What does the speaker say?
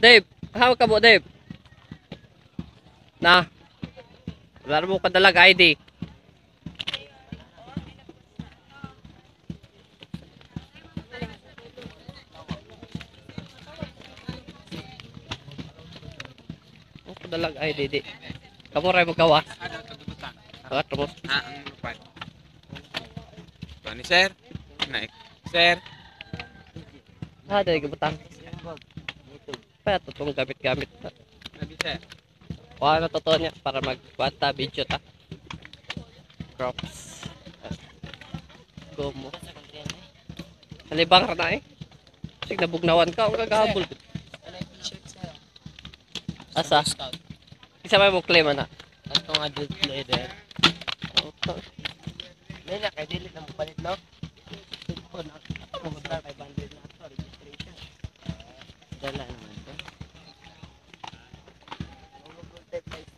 Dave, hawak ka mo, Dave. Na. Wala mo kadalag ID. Oh, kadalag ID di. Kamu ray magawas. Terus. Ang lupan. Ni sir. Naik. Sir. Dali gabutan. Pa tutong gamit-gamit. Nabi sir. Wala na totoo niya para magkwanta video ta. Crops. Gomo. Halibang ra na eh. Sig nabugnawan ka o kagahabol. Asa? Isa may mo claim na. Atong adult leader. May na kay dili na mo palit no. Cellphone na. Ako mo try 500 na to registration. Dala naman to.